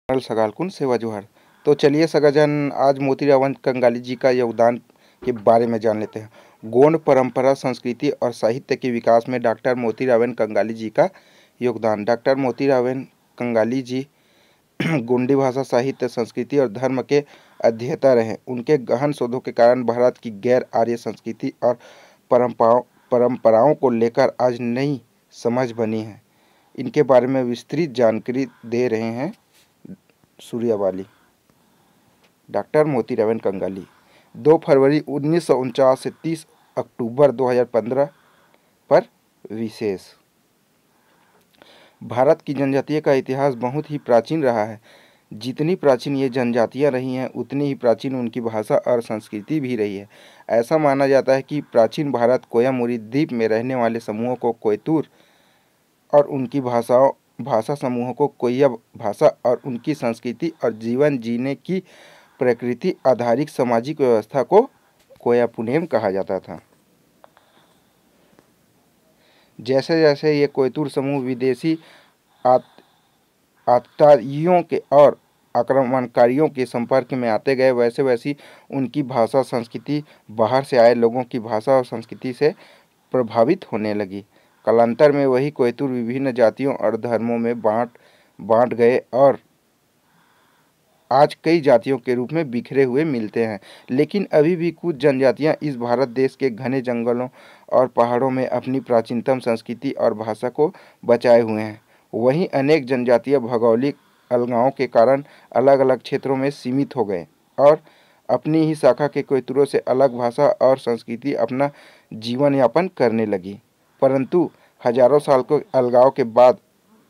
Colonel सगालकुन सेवा जोहर। तो चलिए सगाजन, आज मोतीराम कंगाली जी का योगदान के बारे में जान लेते हैं। गोंड परंपरा, संस्कृति और साहित्य के विकास में डॉक्टर मोतीराम कंगाली जी का योगदान। डॉक्टर मोतीराम कंगाली जी गोंडी भाषा, साहित्य, संस्कृति और धर्म के अध्येता रहे। उनके गहन शोधों के कारण भारत की गैर आर्य संस्कृति और परंपराओं को लेकर आज नई समझ बनी है। इनके बारे में विस्तृत जानकारी दे रहे हैं सूर्यवाली। डॉक्टर मोतीराम कंगाली 2 फरवरी 1949 से 30 अक्टूबर 2015 पर विशेष। भारत की जनजातीय का इतिहास बहुत ही प्राचीन रहा है। जितनी प्राचीन ये जनजातियां रही हैं, उतनी ही प्राचीन उनकी भाषा और संस्कृति भी रही है। ऐसा माना जाता है कि प्राचीन भारत कोयामुरी द्वीप में रहने वाले समूहों को कोयतुर और उनकी भाषा समूहों को कोय्या भाषा और उनकी संस्कृति और जीवन जीने की प्रकृति आधारित सामाजिक व्यवस्था को कोयापुनेम कहा जाता था। जैसे जैसे ये कोयतुर समूह विदेशी आतताइयों के और आक्रमणकारियों के संपर्क में आते गए, वैसे वैसी उनकी भाषा संस्कृति बाहर से आए लोगों की भाषा और संस्कृति से प्रभावित होने लगी। कालांतर में वही कोयतुर विभिन्न जातियों और धर्मों में बांट गए और आज कई जातियों के रूप में बिखरे हुए मिलते हैं। लेकिन अभी भी कुछ जनजातियां इस भारत देश के घने जंगलों और पहाड़ों में अपनी प्राचीनतम संस्कृति और भाषा को बचाए हुए हैं। वहीं अनेक जनजातियां भौगोलिक अलगाव के कारण अलग अलग क्षेत्रों में सीमित हो गए और अपनी ही शाखा के कोयतुरों से अलग भाषा और संस्कृति अपना जीवन यापन करने लगी। परंतु हजारों साल के अलगाव के बाद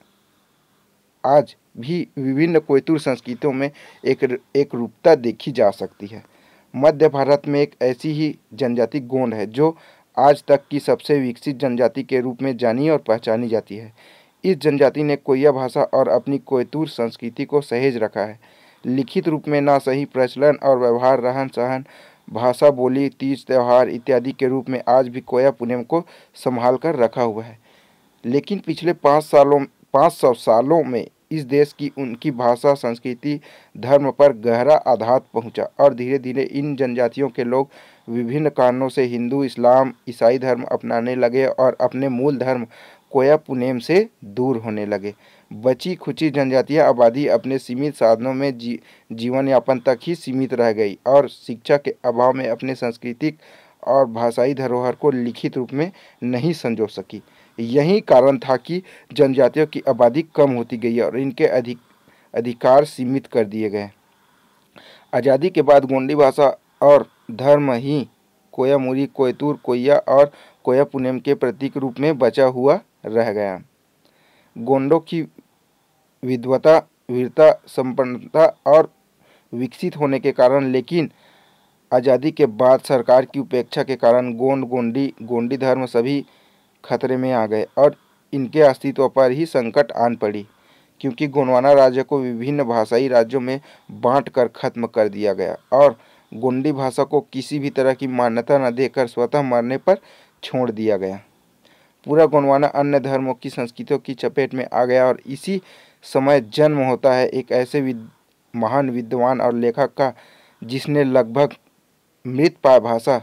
आज भी विभिन्न कोयतुर संस्कृतियों में एक रूपता देखी जा सकती है। मध्य भारत में एक ऐसी ही जनजाति गोंड है जो आज तक की सबसे विकसित जनजाति के रूप में जानी और पहचानी जाती है। इस जनजाति ने कोय्या भाषा और अपनी कोयतुर संस्कृति को सहेज रखा है। लिखित रूप में ना सही प्रचलन और व्यवहार, रहन सहन, भाषा, बोली, तीज त्यौहार इत्यादि के रूप में आज भी कोयापुनेम को संभाल कर रखा हुआ है। लेकिन पिछले 500 सालों में इस देश की उनकी भाषा, संस्कृति, धर्म पर गहरा आघात पहुंचा और धीरे धीरे इन जनजातियों के लोग विभिन्न कारणों से हिंदू, इस्लाम, ईसाई धर्म अपनाने लगे और अपने मूल धर्म कोयापुनेम से दूर होने लगे। बची खुची जनजातीय आबादी अपने सीमित साधनों में जीवन यापन तक ही सीमित रह गई और शिक्षा के अभाव में अपने सांस्कृतिक और भाषाई धरोहर को लिखित रूप में नहीं संजो सकी। यही कारण था कि जनजातियों की आबादी कम होती गई और इनके अधिकार सीमित कर दिए गए। आज़ादी के बाद गोंडी भाषा और धर्म ही कोयामुरी, कोयतुर, कोय्या और कोयापुनेम के प्रतीक रूप में बचा हुआ रह गया। गोंडों की विद्वता, वीरता, संपन्नता और विकसित होने के कारण, लेकिन आज़ादी के बाद सरकार की उपेक्षा के कारण गोंडी धर्म सभी खतरे में आ गए और इनके अस्तित्व पर ही संकट आन पड़ी, क्योंकि गोंडवाना राज्य को विभिन्न भाषाई राज्यों में बांट कर खत्म कर दिया गया और गोंडी भाषा को किसी भी तरह की मान्यता न देकर स्वतः मरने पर छोड़ दिया गया। पूरा गोंडवाना अन्य धर्मों की संस्कृतियों की चपेट में आ गया और इसी समय जन्म होता है एक ऐसे महान विद्वान और लेखक का जिसने लगभग मृतप्राय भाषा,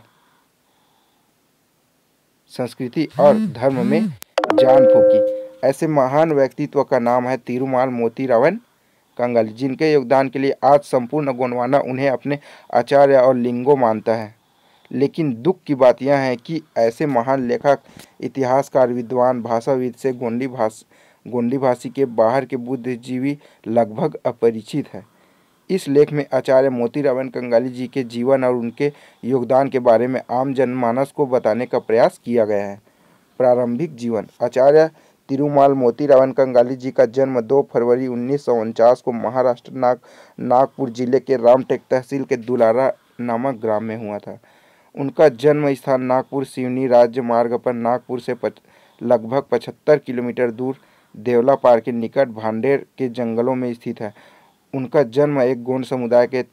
संस्कृति और धर्म में जान फूंकी। ऐसे महान व्यक्तित्व का नाम है तिरुमाल मोतीराम कंगाली, जिनके योगदान के लिए आज संपूर्ण गोंडवाना उन्हें अपने आचार्य और लिंगो मानता है। लेकिन दुख की बात यह है कि ऐसे महान लेखक, इतिहासकार, विद्वान, भाषाविद से गोंडी भाषी के बाहर के बुद्धिजीवी लगभग अपरिचित है। इस लेख में आचार्य मोतीराम कंगाली जी के जीवन और उनके योगदान के बारे में आम जनमानस को बताने का प्रयास किया गया है। प्रारंभिक जीवन। आचार्य तिरुमाल मोतीराम कंगाली जी का जन्म 2 फरवरी 1949 को महाराष्ट्र नागपुर जिले के रामटेक तहसील के दुलारा नामक ग्राम में हुआ था। उनका जन्म स्थान नागपुर सिवनी राज्य मार्ग पर नागपुर से लगभग 75 किलोमीटर दूर देवलापार के निकट भांडेर के जंगलों में स्थित है। उनका जन्म एक गोंड समुदाय के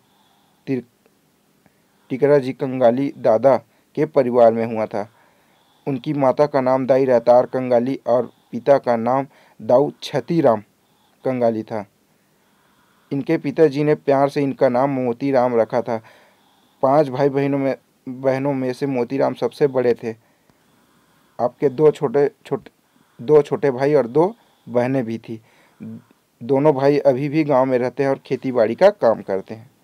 टिकराजी कंगाली दादा के परिवार में हुआ था। उनकी माता का नाम दाई रहतार कंगाली और पिता का नाम दाऊ छतीराम कंगाली था। इनके पिताजी ने प्यार से इनका नाम मोतीराम रखा था। 5 भाई बहनों में से मोतीराम सबसे बड़े थे। आपके दो छोटे भाई और 2 बहनें भी थी। दोनों भाई अभी भी गांव में रहते हैं और खेतीबाड़ी का काम करते हैं।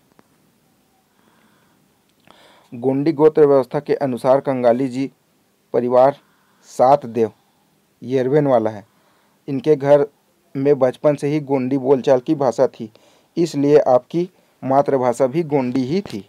गोंडी गोत्र व्यवस्था के अनुसार कंगाली जी परिवार 7 देव येरवेन वाला है। इनके घर में बचपन से ही गोंडी बोलचाल की भाषा थी, इसलिए आपकी मातृभाषा भी गोंडी ही थी।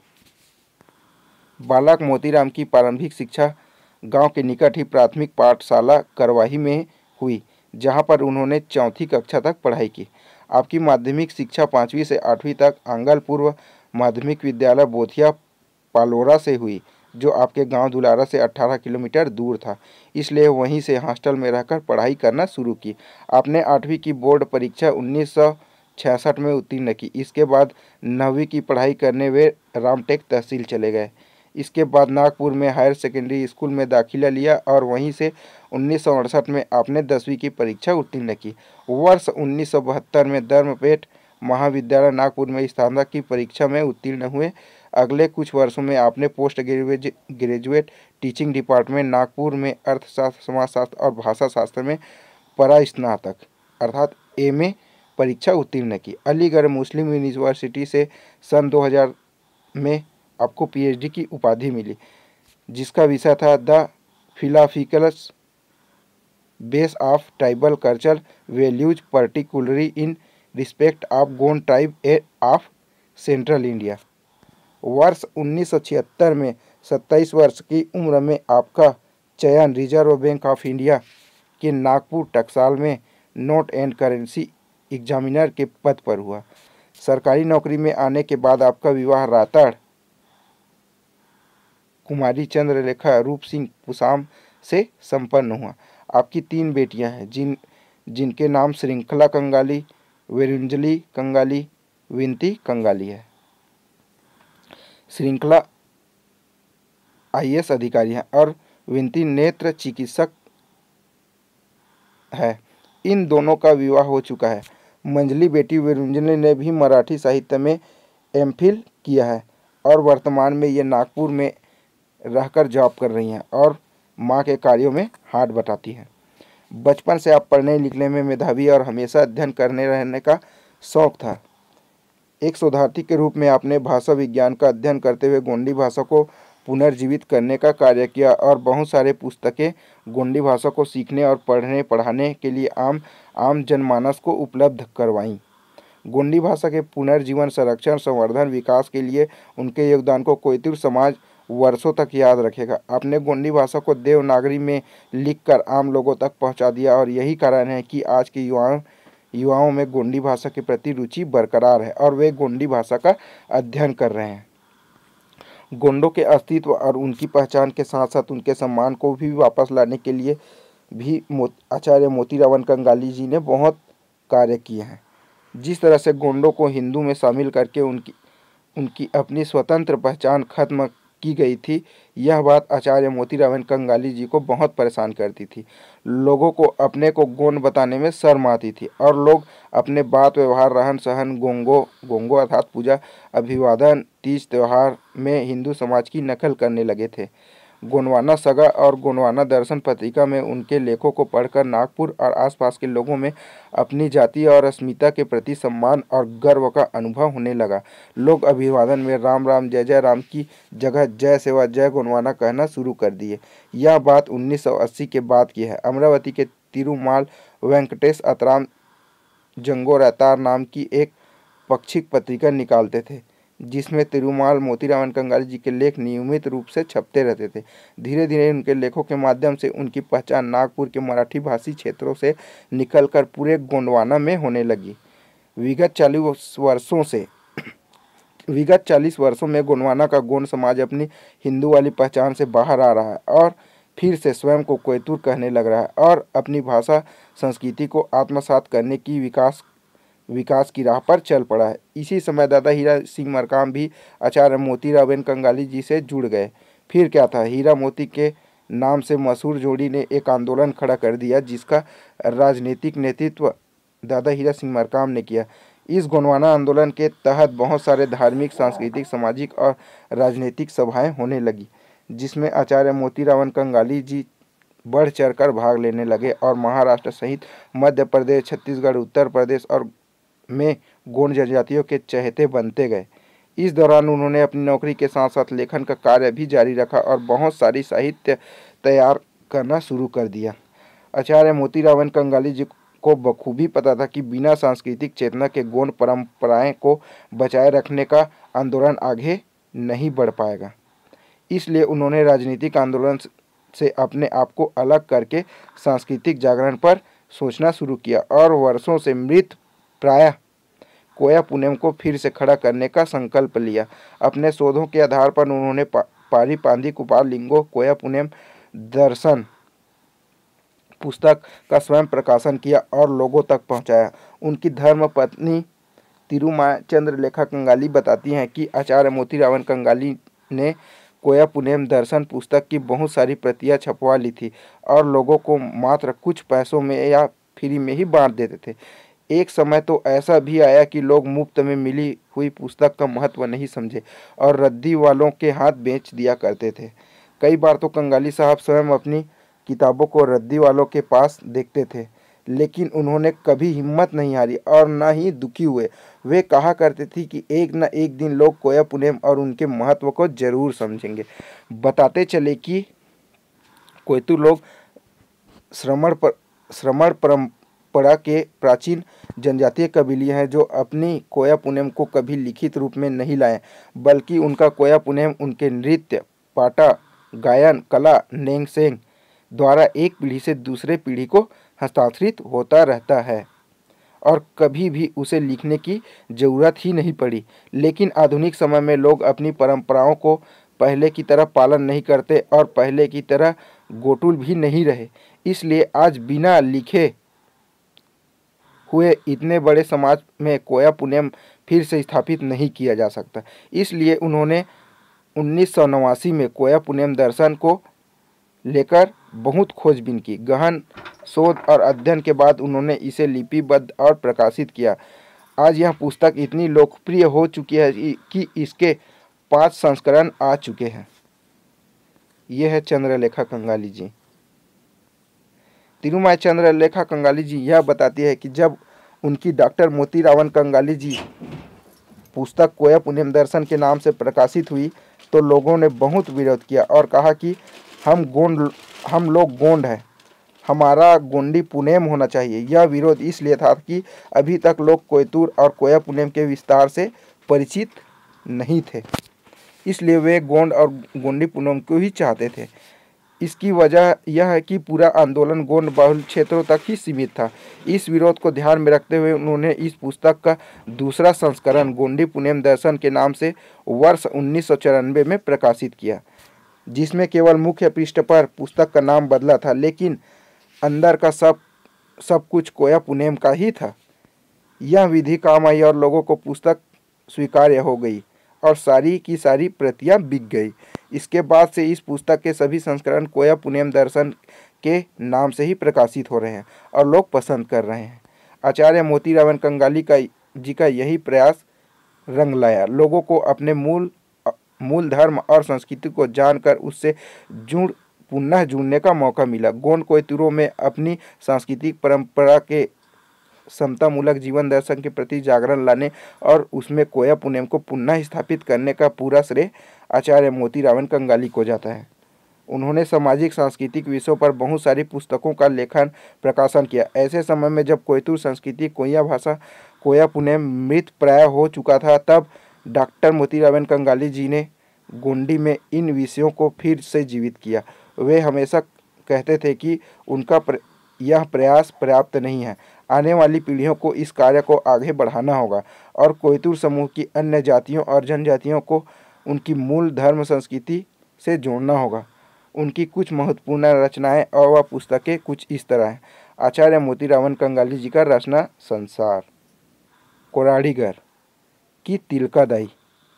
बालक मोतीराम की प्रारंभिक शिक्षा गांव के निकट ही प्राथमिक पाठशाला करवाही में हुई, जहां पर उन्होंने 4वीं कक्षा तक पढ़ाई की। आपकी माध्यमिक शिक्षा 5वीं से 8वीं तक आंगल पूर्व माध्यमिक विद्यालय बोथिया पालोरा से हुई, जो आपके गांव दुलारा से 18 किलोमीटर दूर था, इसलिए वहीं से हॉस्टल में रहकर पढ़ाई करना शुरू की। आपने 8वीं की बोर्ड परीक्षा 1966 में उत्तीर्ण की। इसके बाद 9वीं की पढ़ाई करने वे रामटेक तहसील चले गए। इसके बाद नागपुर में हायर सेकेंडरी स्कूल में दाखिला लिया और वहीं से 1968 में आपने 10वीं की परीक्षा उत्तीर्ण की। वर्ष 1972 में धर्मपेट महाविद्यालय नागपुर में स्नातक की परीक्षा में उत्तीर्ण हुए। अगले कुछ वर्षों में आपने post graduate teaching department Nagpur में अर्थशास्त्र, समाजशास्त्र और भाषा शास्त्र में परास्नातक अर्थात एमए परीक्षा उत्तीर्ण की। अलीगढ़ मुस्लिम यूनिवर्सिटी से सन 2000 में आपको पीएचडी की उपाधि मिली, जिसका विषय था the philosophical base of tribal culture values particularly in respect of Gond tribe of central India. वर्ष 1976 में 27 वर्ष की उम्र में आपका चयन रिजर्व बैंक ऑफ इंडिया के नागपुर टकसाल में नोट एंड करेंसी एग्जामिनर के पद पर हुआ। सरकारी नौकरी में आने के बाद आपका विवाह राताड़ कुमारी चंद्रलेखा रूप सिंह पुसाम से संपन्न हुआ। आपकी 3 बेटियां हैं, जिनके नाम श्रृंखला कंगाली, वेरुंजली कंगाली, विनती कंगाली है। श्रृंखला आईएएस अधिकारी है और विनती नेत्र चिकित्सक है। इन दोनों का विवाह हो चुका है। मंझली बेटी वेरुंजली ने भी मराठी साहित्य में एमफिल किया है और वर्तमान में ये नागपुर में रहकर जॉब कर रही हैं और माँ के कार्यों में हाथ बटाती हैं। बचपन से आप पढ़ने लिखने में मेधावी और हमेशा अध्ययन करने रहने का शौक था। एक शोधार्थी के रूप में आपने भाषा विज्ञान का अध्ययन करते हुए गोंडी भाषा को पुनर्जीवित करने का कार्य किया और बहुत सारे पुस्तकें गोंडी भाषा को सीखने और पढ़ने पढ़ाने के लिए आम जनमानस को उपलब्ध करवाईं। गोंडी भाषा के पुनर्जीवन, संरक्षण, संवर्धन, विकास के लिए उनके योगदान को कोयतुर समाज वर्षों तक याद रखेगा। आपने गोंडी भाषा को देवनागरी में लिखकर आम लोगों तक पहुंचा दिया और यही कारण है कि आज के युवाओं में गोंडी भाषा के प्रति रुचि बरकरार है और वे गोंडी भाषा का अध्ययन कर रहे हैं। गोंडों के अस्तित्व और उनकी पहचान के साथ साथ उनके सम्मान को भी वापस लाने के लिए भी आचार्य मोतीराम कंगाली जी ने बहुत कार्य किए हैं। जिस तरह से गोंडों को हिंदू में शामिल करके उनकी अपनी स्वतंत्र पहचान खत्म की गई थी, यह बात आचार्य मोतीराम कंगाली जी को बहुत परेशान करती थी। लोगों को अपने को गोंड बताने में शर्म आती थी और लोग अपने बात व्यवहार, रहन सहन, गोंगो अर्थात पूजा, अभिवादन, तीज त्यौहार में हिंदू समाज की नकल करने लगे थे। गोंडवाना सगा और गोंडवाना दर्शन पत्रिका में उनके लेखों को पढ़कर नागपुर और आसपास के लोगों में अपनी जाति और अस्मिता के प्रति सम्मान और गर्व का अनुभव होने लगा। लोग अभिवादन में राम राम जय जय राम की जगह जय सेवा जय गोंडवाना कहना शुरू कर दिए। यह बात 1980 के बाद की है। अमरावती के तिरुमाल वेंकटेश अतराम जंगोरातार नाम की एक पाक्षिक पत्रिका निकालते थे, जिसमें तिरुमाल मोतीराम कंगाली जी के लेख नियमित रूप से छपते रहते थे। धीरे धीरे उनके लेखों के माध्यम से उनकी पहचान नागपुर के मराठी भाषी क्षेत्रों से निकलकर पूरे गोंडवाना में होने लगी। विगत 40 वर्षों में गोंडवाना का गोंड समाज अपनी हिंदू वाली पहचान से बाहर आ रहा है और फिर से स्वयं को कोयतुर कहने लग रहा है और अपनी भाषा संस्कृति को आत्मसात करने की विकास की राह पर चल पड़ा है। इसी समय दादा हीरा सिंह मरकाम भी आचार्य मोतीराम कंगाली जी से जुड़ गए। फिर क्या था, हीरा मोती के नाम से मशहूर जोड़ी ने एक आंदोलन खड़ा कर दिया, जिसका राजनीतिक नेतृत्व दादा हीरा सिंह मरकाम ने किया। इस गोंडवाना आंदोलन के तहत बहुत सारे धार्मिक, सांस्कृतिक, सामाजिक और राजनीतिक सभाएं होने लगी, जिसमें आचार्य मोतीराम कंगाली जी बढ़ चढ़कर भाग लेने लगे और महाराष्ट्र सहित मध्य प्रदेश, छत्तीसगढ़, उत्तर प्रदेश और में गोंड जनजातियों के चहेते बनते गए। इस दौरान उन्होंने अपनी नौकरी के साथ साथ लेखन का कार्य भी जारी रखा और बहुत सारी साहित्य तैयार करना शुरू कर दिया। आचार्य मोतीराम कंगाली जी को बखूबी पता था कि बिना सांस्कृतिक चेतना के गोंड परंपराएं को बचाए रखने का आंदोलन आगे नहीं बढ़ पाएगा। इसलिए उन्होंने राजनीतिक आंदोलन से अपने आप को अलग करके सांस्कृतिक जागरण पर सोचना शुरू किया और वर्षों से मृत प्राय कोया पुनेम को फिर से खड़ा करने का संकल्प लिया। अपने शोधों के आधार पर उन्होंने पारी पांधी कुपार लिंगो कोया पुनेम दर्शन पुस्तक का स्वयं प्रकाशन किया और लोगों तक पहुंचाया। उनकी धर्म पत्नी तिरुमाय चंद्रलेखा कंगाली बताती हैं कि आचार्य मोतीराम कंगाली ने कोया पुनेम दर्शन पुस्तक की बहुत सारी प्रतियां छपवा ली थी और लोगों को मात्र कुछ पैसों में या फ्री में ही बांट देते थे। एक समय तो ऐसा भी आया कि लोग मुफ्त में मिली हुई पुस्तक का महत्व नहीं समझे और रद्दी वालों के हाथ बेच दिया करते थे। कई बार तो कंगाली साहब स्वयं अपनी किताबों को रद्दी वालों के पास देखते थे, लेकिन उन्होंने कभी हिम्मत नहीं हारी और न ही दुखी हुए। वे कहा करते थे कि एक न एक दिन लोग कोया पुनेम और उनके महत्व को जरूर समझेंगे। बताते चले कि कोयतुर लोग श्रमण परंपरा के प्राचीन जनजातीय कबीले हैं जो अपनी कोया पुनेम को कभी लिखित रूप में नहीं लाए, बल्कि उनका कोया पुनेम उनके नृत्य, पाटा, गायन कला, नेंगसेंग द्वारा एक पीढ़ी से दूसरे पीढ़ी को हस्तांतरित होता रहता है और कभी भी उसे लिखने की जरूरत ही नहीं पड़ी। लेकिन आधुनिक समय में लोग अपनी परंपराओं को पहले की तरह पालन नहीं करते और पहले की तरह गोटुल भी नहीं रहे। इसलिए आज बिना लिखे हुए इतने बड़े समाज में कोया पुनेम फिर से स्थापित नहीं किया जा सकता। इसलिए उन्होंने 1989 में कोया पुनेम दर्शन को लेकर बहुत खोजबीन की। गहन शोध और अध्ययन के बाद उन्होंने इसे लिपिबद्ध और प्रकाशित किया। आज यह पुस्तक इतनी लोकप्रिय हो चुकी है कि इसके 5 संस्करण आ चुके हैं। यह है चंद्रलेखा कंगाली जी। तिरुमाई चंद्रलेखा कंगाली जी यह बताती है कि जब उनकी डॉक्टर मोतीराम कंगाली जी पुस्तक कोया पुनेम दर्शन के नाम से प्रकाशित हुई तो लोगों ने बहुत विरोध किया और कहा कि हम लोग गोंड हैं, हमारा गोंडी पुनेम होना चाहिए। यह विरोध इसलिए था कि अभी तक लोग कोयतुर और कोया पुनेम के विस्तार से परिचित नहीं थे, इसलिए वे गोंड और गोंडी पुनेम को ही चाहते थे। इसकी वजह यह है कि पूरा आंदोलन गोंड बहुल क्षेत्रों तक ही सीमित था। इस विरोध को ध्यान में रखते हुए उन्होंने इस पुस्तक का दूसरा संस्करण गोंडी पुनेम दर्शन के नाम से वर्ष 1994 में प्रकाशित किया, जिसमें केवल मुख्य पृष्ठ पर पुस्तक का नाम बदला था, लेकिन अंदर का सब कुछ कोया पुनेम का ही था। यह विधि काम आई और लोगों को पुस्तक स्वीकार्य हो गई और सारी की सारी प्रतियां बिक गई। इसके बाद से इस पुस्तक के सभी संस्करण कोया पुनेम दर्शन के नाम से ही प्रकाशित हो रहे हैं और लोग पसंद कर रहे हैं। आचार्य मोतीराम कंगाली जी का यही प्रयास रंग लाया। लोगों को अपने मूल धर्म और संस्कृति को जानकर उससे पुनः जुड़ने का मौका मिला। गोंड कोयतुरों में अपनी सांस्कृतिक परंपरा के समतामूलक जीवन दर्शन के प्रति जागरण लाने और उसमें कोया पुनेम को पुनः स्थापित करने का पूरा श्रेय आचार्य मोतीराम कंगाली को जाता है। उन्होंने सामाजिक सांस्कृतिक विषयों पर बहुत सारी पुस्तकों का लेखन प्रकाशन किया। ऐसे समय में जब कोयतुर संस्कृति, कोया भाषा, कोया पुनेम मृत प्राय हो चुका था, तब डॉक्टर मोतीराम कंगाली जी ने गोंडी में इन विषयों को फिर से जीवित किया। वे हमेशा कहते थे कि उनका यह प्रयास पर्याप्त नहीं है, आने वाली पीढ़ियों को इस कार्य को आगे बढ़ाना होगा और कोयतुर समूह की अन्य जातियों और जनजातियों को उनकी मूल धर्म संस्कृति से जोड़ना होगा। उनकी कुछ महत्वपूर्ण रचनाएं और वह पुस्तकें कुछ इस तरह हैं। आचार्य मोतीराम कंगाली जी का रचना संसार, कोराड़ीगर की तिलकादाई,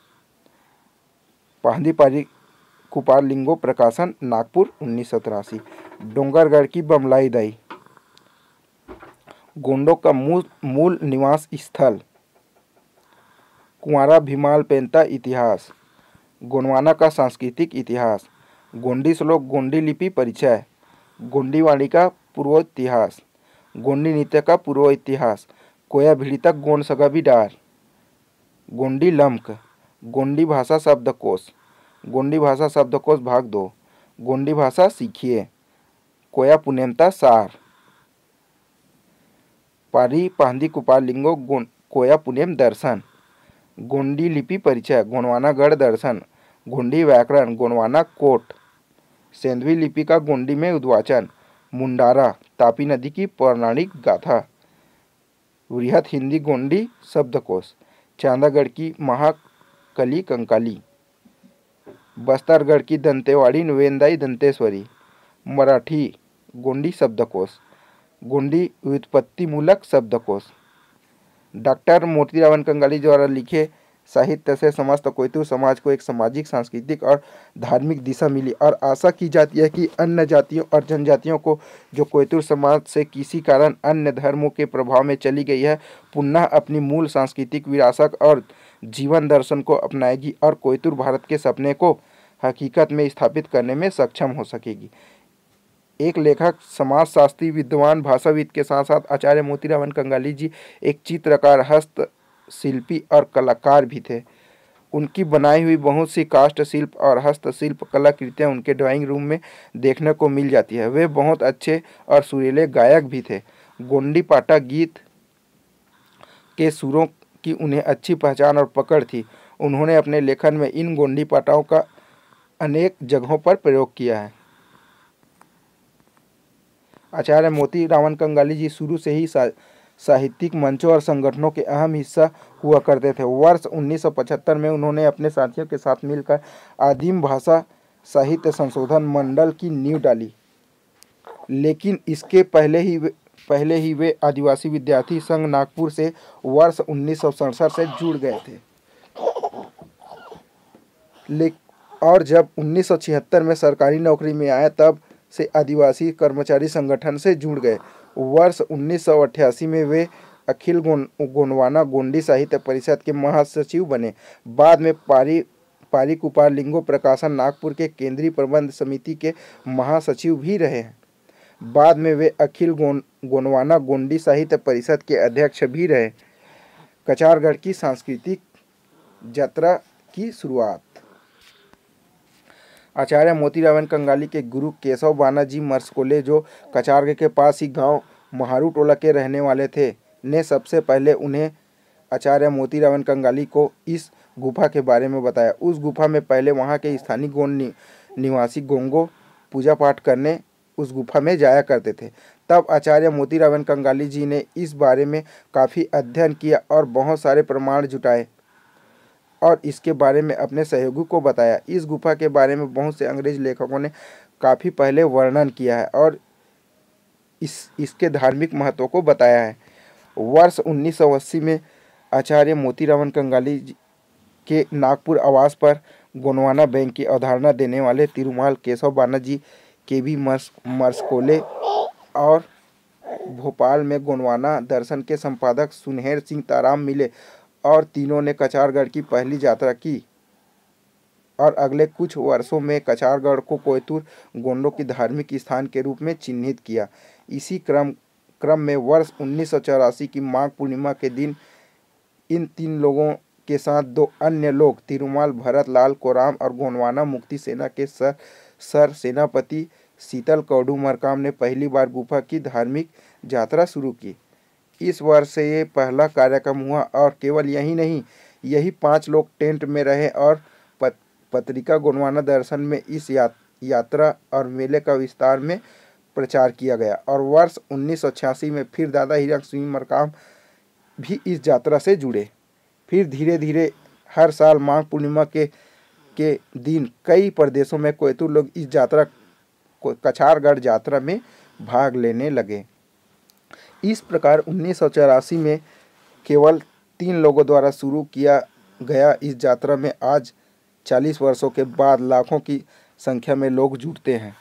पांधी पारी कुपार लिंगो प्रकाशन नागपुर 1983, डोंगरगढ़ की बमलाई दाई, गोंडों का मूल निवास स्थल कुंवारा भीमाल पेंता इतिहास, गोंडवाना का सांस्कृतिक इतिहास, गोंडी श्लोक गोंडी लिपि परिचय, गोंडी वाणी का पूर्व इतिहास, गोंडी नृत्य का पूर्व इतिहास, कोया भिड़ी तक गोंड सगा भी डार, गोंडी लम्क, गोंडी भाषा शब्दकोश, गोंडी भाषा शब्दकोश भाग 2, गोंडी भाषा सीखिए, कोया पुनेमता सार, पारी पांदी कुपार लिंगो कोया पुनेम दर्शन, गोंडी लिपि परिचय, गोंडवाना गढ़ दर्शन, गोंडी व्याकरण, गोंडवाना कोट, सेंधवी लिपि का गोंडी में उद्वाचन, मुंडारा, तापी नदी की पौराणिक गाथा, वृहत हिंदी गोंडी शब्दकोश, चांदागढ़ की महाकली कंकाली, बस्तरगढ़ की दंतेवाड़ी वेंदाई दंतेश्वरी, मराठी गोंडी शब्दकोश, गोंडी व्युत्पत्तिमूलक शब्दकोश। डॉक्टर मोतीराम कंगाली द्वारा लिखे साहित्य से समस्त कोयतुर समाज को एक सामाजिक, सांस्कृतिक और धार्मिक दिशा मिली और आशा की जाती है कि अन्य जातियों और जनजातियों को जो कोयतुर समाज से किसी कारण अन्य धर्मों के प्रभाव में चली गई है, पुनः अपनी मूल सांस्कृतिक विरासत और जीवन दर्शन को अपनाएगी और कोयतुर भारत के सपने को हकीकत में स्थापित करने में सक्षम हो सकेगी। एक लेखक, समाजशास्त्री, विद्वान, भाषाविद के साथ साथ आचार्य मोतीराम कंगाली जी एक चित्रकार, हस्तशिल्पी और कलाकार भी थे। उनकी बनाई हुई बहुत सी काष्ठ शिल्प और हस्तशिल्प कलाकृतियाँ उनके ड्राइंग रूम में देखने को मिल जाती है। वे बहुत अच्छे और सुरीले गायक भी थे। गोंडी पाटा गीत के सुरों की उन्हें अच्छी पहचान और पकड़ थी। उन्होंने अपने लेखन में इन गोंडी पाटाओं का अनेक जगहों पर प्रयोग किया है। आचार्य मोतीराम कंगाली जी शुरू से ही साहित्यिक मंचों और संगठनों के अहम हिस्सा हुआ करते थे। वर्ष 1975 में उन्होंने अपने साथियों के साथ मिलकर आदिम भाषा साहित्य संशोधन मंडल की नींव डाली, लेकिन इसके पहले ही वे आदिवासी विद्यार्थी संघ नागपुर से वर्ष 1967 से जुड़ गए थे। और जब 1976 में सरकारी नौकरी में आए तब से आदिवासी कर्मचारी संगठन से जुड़ गए। वर्ष 1988 में वे अखिल गोंडवाना गोंडी साहित्य परिषद के महासचिव बने। बाद में पारी कुपार लिंगो प्रकाशन नागपुर के केंद्रीय प्रबंध समिति के महासचिव भी रहे हैं। बाद में वे अखिल गोंडवाना गोंडी साहित्य परिषद के अध्यक्ष भी रहे। कचारगढ़ की सांस्कृतिक यात्रा की शुरुआत। आचार्य मोतीराम कंगाली के गुरु केशव बानाजी मरसकोले, जो कचारगढ़ के पास ही गांव महारू टोला के रहने वाले थे, ने सबसे पहले उन्हें आचार्य मोतीराम कंगाली को इस गुफा के बारे में बताया। उस गुफा में पहले वहां के स्थानीय गोंड निवासी गोंगो पूजा पाठ करने उस गुफा में जाया करते थे। तब आचार्य मोतीराम कंगाली जी ने इस बारे में काफ़ी अध्ययन किया और बहुत सारे प्रमाण जुटाए और इसके बारे में अपने सहयोगी को बताया। इस गुफा के बारे में बहुत से अंग्रेज लेखकों ने काफ़ी पहले वर्णन किया है और इसके धार्मिक महत्व को बताया है। वर्ष 1980 में आचार्य मोतीराम कंगाली के नागपुर आवास पर गोंडवाना बैंक की अवधारणा देने वाले तिरुमाल केशव बानाजी के भी मरसकोले और भोपाल में गोंडवाना दर्शन के संपादक सुनहर सिंह ताराम मिले और तीनों ने कचारगढ़ की पहली यात्रा की और अगले कुछ वर्षों में कचारगढ़ को कोयतुर गोंडों की धार्मिक स्थान के रूप में चिन्हित किया। इसी क्रम में वर्ष 1984 की माघ पूर्णिमा के दिन इन तीन लोगों के साथ दो अन्य लोग तिरुमाल भरत लाल कोराम और गोंडवाना मुक्ति सेना के सर सेनापति शीतल कौडू मरकाम ने पहली बार गुफा की धार्मिक यात्रा शुरू की। इस वर्ष से ये पहला कार्यक्रम हुआ और केवल यही नहीं, यही 5 लोग टेंट में रहे और पत्रिका गोंडवाना दर्शन में इस यात्रा और मेले का विस्तार में प्रचार किया गया। और वर्ष 1986 में फिर दादा हीरक सिंह मरकाम भी इस यात्रा से जुड़े। फिर धीरे धीरे हर साल माघ पूर्णिमा के दिन कई प्रदेशों में कोयतुर लोग इस यात्रा कचारगढ़ यात्रा में भाग लेने लगे। इस प्रकार 1984 में केवल 3 लोगों द्वारा शुरू किया गया इस यात्रा में आज 40 वर्षों के बाद लाखों की संख्या में लोग जुटते हैं।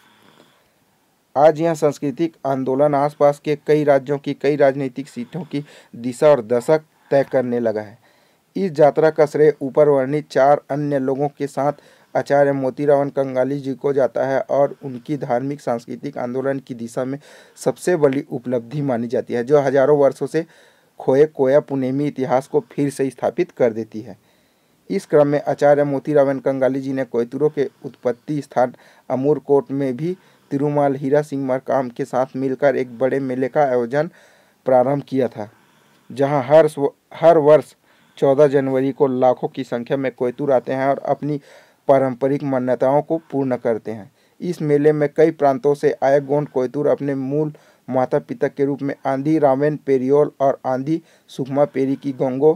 आज यह सांस्कृतिक आंदोलन आसपास के कई राज्यों की कई राजनीतिक सीटों की दिशा और दशक तय करने लगा है। इस यात्रा का श्रेय ऊपर वर्णित 4 अन्य लोगों के साथ आचार्य मोतीराम कंगाली जी को जाता है और उनकी धार्मिक सांस्कृतिक आंदोलन की दिशा में सबसे बड़ी उपलब्धि मानी जाती है, जो हजारों वर्षों से खोए कोया पुनेमी इतिहास को फिर से स्थापित कर देती है। इस क्रम में आचार्य मोतीराम कंगाली जी ने कोयतुरों के उत्पत्ति स्थान अमूरकोट में भी तिरुमाल हीरा सिंह मरकाम के साथ मिलकर एक बड़े मेले का आयोजन प्रारंभ किया था, जहां हर वर्ष 14 जनवरी को लाखों की संख्या में कोयतुर आते हैं और अपनी पारंपरिक मान्यताओं को पूर्ण करते हैं। इस मेले में कई प्रांतों से आए गोंड कोयतुर अपने मूल माता पिता के रूप में आंधी रामेन पेरियोल और आंधी सुकमा पेरी की गंगो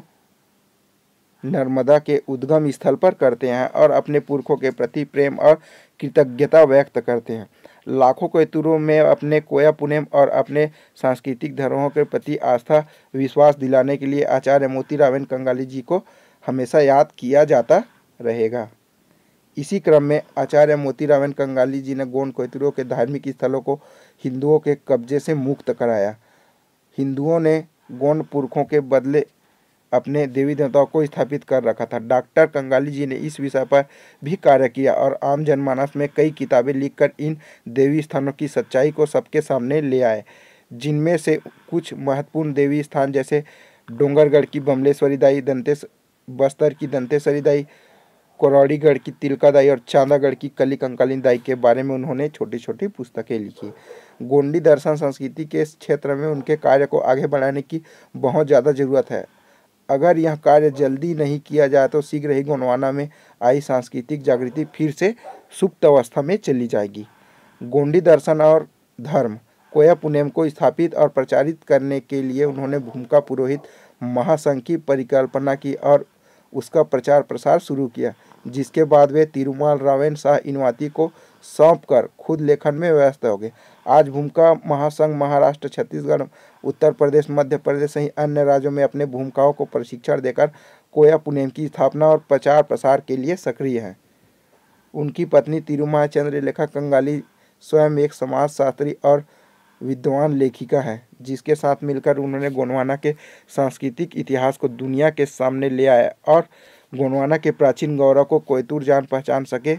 नर्मदा के उद्गम स्थल पर करते हैं और अपने पुरखों के प्रति प्रेम और कृतज्ञता व्यक्त करते हैं। लाखों कोयतुरों में अपने कोया पुनेम और अपने सांस्कृतिक धरोहरों के प्रति आस्था विश्वास दिलाने के लिए आचार्य मोतीराम कंगाली जी को हमेशा याद किया जाता रहेगा। इसी क्रम में आचार्य मोतीराम कंगाली जी ने गोंड कोयतुरों के धार्मिक स्थलों को हिंदुओं के कब्जे से मुक्त कराया। हिंदुओं ने गोंड पुरखों के बदले अपने देवी देवताओं को स्थापित कर रखा था। डॉक्टर कंगाली जी ने इस विषय पर भी कार्य किया और आम जनमानस में कई किताबें लिखकर इन देवी स्थानों की सच्चाई को सबके सामने ले आए, जिनमें से कुछ महत्वपूर्ण देवी स्थान जैसे डोंगरगढ़ की बमलेश्वरी दाई, बस्तर की दंतेश्वरी दाई, कोरौड़ीगढ़ की तिलका दाई और चांदागढ़ की कली कंकाली दाई के बारे में उन्होंने छोटी छोटी पुस्तकें लिखी। गोंडी दर्शन संस्कृति के क्षेत्र में उनके कार्य को आगे बढ़ाने की बहुत ज़्यादा ज़रूरत है। अगर यह कार्य जल्दी नहीं किया जाए तो शीघ्र ही गोंडवाना में आई सांस्कृतिक जागृति फिर से सुप्त अवस्था में चली जाएगी। गोंडी दर्शन और धर्म कोया पुनेम को स्थापित और प्रचारित करने के लिए उन्होंने भूमिका पुरोहित महासंघ की परिकल्पना की और उसका प्रचार प्रसार शुरू किया, जिसके बाद वे तिरुमाल रावेन शाह इनवाती को सौंपकर खुद लेखन में व्यस्त हो गए। आज भूमिका महासंघ महाराष्ट्र, छत्तीसगढ़, उत्तर प्रदेश, मध्य प्रदेश सहित अन्य राज्यों में अपने भूमिकाओं को प्रशिक्षण देकर कोया पुनेम की स्थापना और प्रचार प्रसार के लिए सक्रिय है। उनकी पत्नी तिरुमाल चंद्रलेखा कंगाली स्वयं एक समाजशास्त्री और विद्वान लेखिका है, जिसके साथ मिलकर उन्होंने गोंडवाना के सांस्कृतिक इतिहास को दुनिया के सामने ले आया और गोंडवाना के प्राचीन गौरव को कोयतुर जान पहचान सके।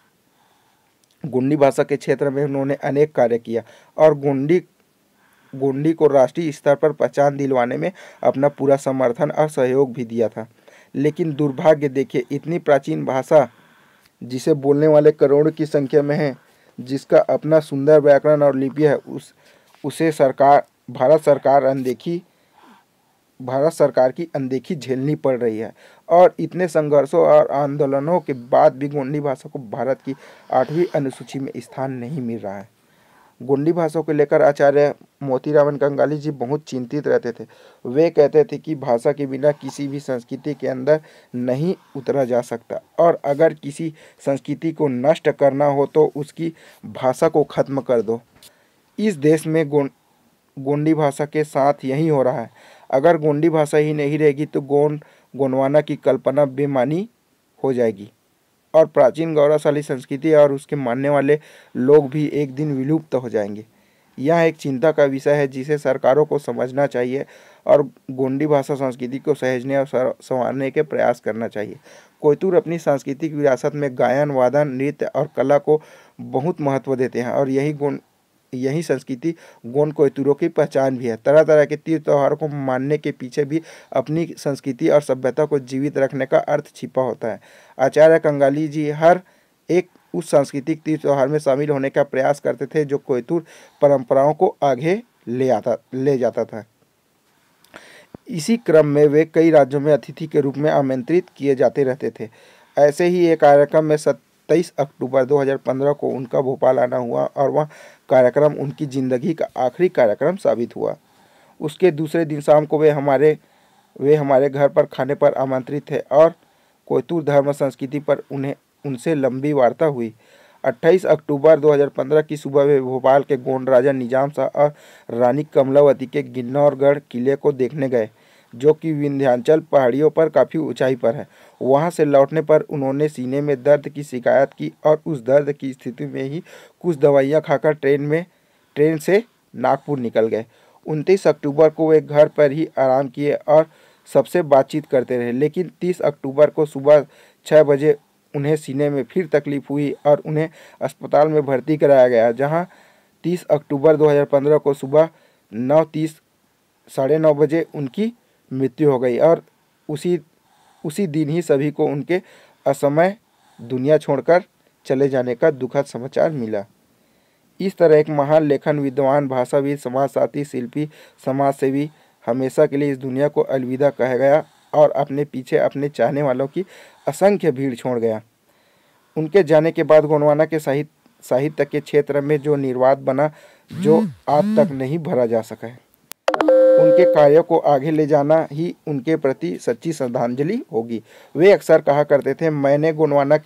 गोंडी भाषा के क्षेत्र में उन्होंने अनेक कार्य किया और गोंडी को राष्ट्रीय स्तर पर पहचान दिलवाने में अपना पूरा समर्थन और सहयोग भी दिया था। लेकिन दुर्भाग्य देखिए, इतनी प्राचीन भाषा जिसे बोलने वाले करोड़ों की संख्या में है, जिसका अपना सुंदर व्याकरण और लिपि है, उसे भारत सरकार की अनदेखी झेलनी पड़ रही है। और इतने संघर्षों और आंदोलनों के बाद भी गोंडी भाषा को भारत की 8वीं अनुसूची में स्थान नहीं मिल रहा है। गोंडी भाषा को लेकर आचार्य मोतीराम कंगाली जी बहुत चिंतित रहते थे। वे कहते थे कि भाषा के बिना किसी भी संस्कृति के अंदर नहीं उतरा जा सकता और अगर किसी संस्कृति को नष्ट करना हो तो उसकी भाषा को खत्म कर दो। इस देश में गोंडी भाषा के साथ यही हो रहा है। अगर गोंडी भाषा ही नहीं रहेगी तो गोंडवाना की कल्पना बेमानी हो जाएगी और प्राचीन गौरवशाली संस्कृति और उसके मानने वाले लोग भी एक दिन विलुप्त हो जाएंगे। यह एक चिंता का विषय है जिसे सरकारों को समझना चाहिए और गोंडी भाषा संस्कृति को सहेजने और संवारने के प्रयास करना चाहिए। कोयतुर अपनी सांस्कृतिक विरासत में गायन, वादन, नृत्य और कला को बहुत महत्व देते हैं और यही संस्कृति गोंड कोयतुरों की पहचान भी है। तरह तरह के तीज त्योहारों को मानने के पीछे भी अपनी संस्कृति और सभ्यता को जीवित रखने का अर्थ छिपा होता है। आचार्य कंगाली जी हर एक उस सांस्कृतिक तीज त्योहार में शामिल होने का प्रयास करते थे जो कोयतुर परंपराओं को आगे ले जाता था। इसी क्रम में वे कई राज्यों में अतिथि के रूप में आमंत्रित किए जाते रहते थे। ऐसे ही एक कार्यक्रम में 23 अक्टूबर 2015 को उनका भोपाल आना हुआ और वह कार्यक्रम उनकी ज़िंदगी का आखिरी कार्यक्रम साबित हुआ। उसके दूसरे दिन शाम को वे हमारे घर पर खाने पर आमंत्रित थे और कोयतुर धर्म संस्कृति पर उनसे लंबी वार्ता हुई। 28 अक्टूबर 2015 की सुबह वे भोपाल के गोंड राजा निजाम शाह और रानी कमलावती के गिन्नौरगढ़ किले को देखने गए, जो कि विंध्याचल पहाड़ियों पर काफ़ी ऊंचाई पर है। वहां से लौटने पर उन्होंने सीने में दर्द की शिकायत की और उस दर्द की स्थिति में ही कुछ दवाइयां खाकर ट्रेन से नागपुर निकल गए। 29 अक्टूबर को वे घर पर ही आराम किए और सबसे बातचीत करते रहे। लेकिन 30 अक्टूबर को सुबह 6 बजे उन्हें सीने में फिर तकलीफ हुई और उन्हें अस्पताल में भर्ती कराया गया, जहां 30 अक्टूबर 2015 को सुबह 9:30 9:30 बजे उनकी मृत्यु हो गई और उसी उसी दिन ही सभी को उनके असमय दुनिया छोड़कर चले जाने का दुखद समाचार मिला। इस तरह एक महान लेखन, विद्वान, भाषाविद, समाजसाथी, शिल्पी, समाजसेवी हमेशा के लिए इस दुनिया को अलविदा कह गया और अपने पीछे अपने चाहने वालों की असंख्य भीड़ छोड़ गया। उनके जाने के बाद गोंडवाना के साहित्य के क्षेत्र में जो निर्वात बना, जो आज तक नहीं भरा जा सका है। उनके कार्यों को आगे ले जाना ही उनके प्रति सच्ची श्रद्धांजलि होगी। वे अक्सर कहा करते थे, मैंने गोंडवाना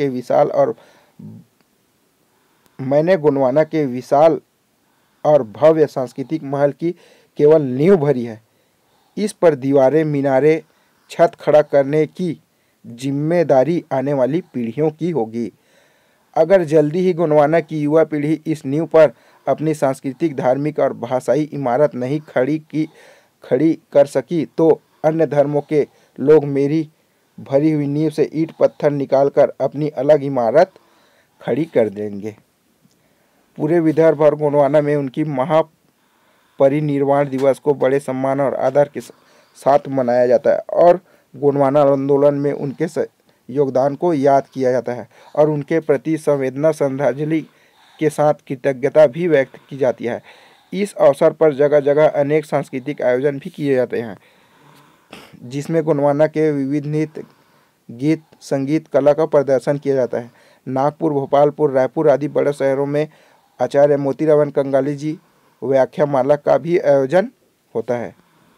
के विशाल और भव्य सांस्कृतिक महल की केवल नींव भरी है। इस पर दीवारें, मीनारें, छत खड़ा करने की जिम्मेदारी आने वाली पीढ़ियों की होगी। अगर जल्दी ही गोंडवाना की युवा पीढ़ी इस नींव पर अपनी सांस्कृतिक, धार्मिक और भाषाई इमारत नहीं खड़ी कर सकी, तो अन्य धर्मों के लोग मेरी भरी हुई नींव से ईंट पत्थर निकालकर अपनी अलग इमारत खड़ी कर देंगे। पूरे विदर्भ और गोंडवाना में उनकी महापरिनिर्वाण दिवस को बड़े सम्मान और आदर के साथ मनाया जाता है और गोंडवाना आंदोलन में उनके योगदान को याद किया जाता है और उनके प्रति संवेदना, श्रद्धांजलि के साथ कृतज्ञता भी व्यक्त की जाती है। इस अवसर पर जगह जगह अनेक सांस्कृतिक आयोजन भी किए जाते हैं, जिसमें गोंडवाना के विविध नृत्य, गीत, संगीत, कला का प्रदर्शन किया जाता है। नागपुर, भोपालपुर, रायपुर आदि बड़े शहरों में आचार्य मोतीराम कंगाली जी व्याख्यामाला का भी आयोजन होता है।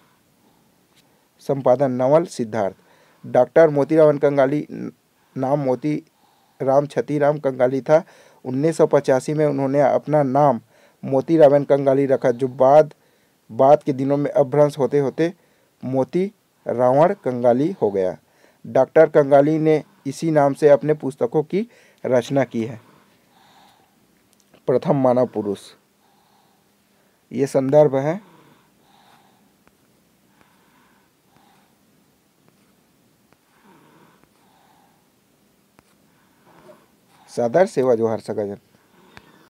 संपादन नवल सिद्धार्थ। डॉक्टर मोतीराम कंगाली नाम मोतीराम छतीराम कंगाली था। 1985 में उन्होंने अपना नाम मोतीराम कंगाली रखा, जो बाद के दिनों में अपभ्रंश होते होते मोती रावण कंगाली हो गया। डॉक्टर कंगाली ने इसी नाम से अपने पुस्तकों की रचना की है। प्रथम मानव पुरुष, ये संदर्भ है सादर सेवा जोहार सगाजन।